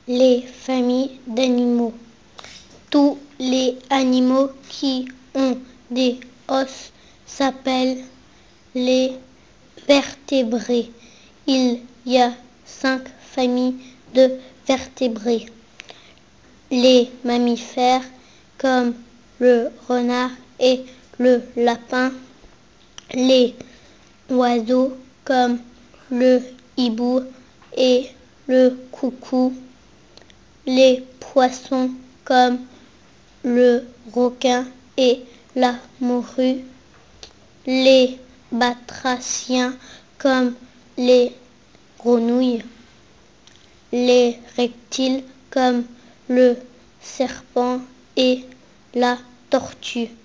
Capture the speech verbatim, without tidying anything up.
Les familles d'animaux. Tous les animaux qui ont des os s'appellent les vertébrés. Il y a cinq familles de vertébrés. Les mammifères comme le renard et le lapin. Les oiseaux comme le hibou et le coucou. Les poissons comme le requin et la morue. Les batraciens comme les grenouilles. Les reptiles comme le serpent et la tortue.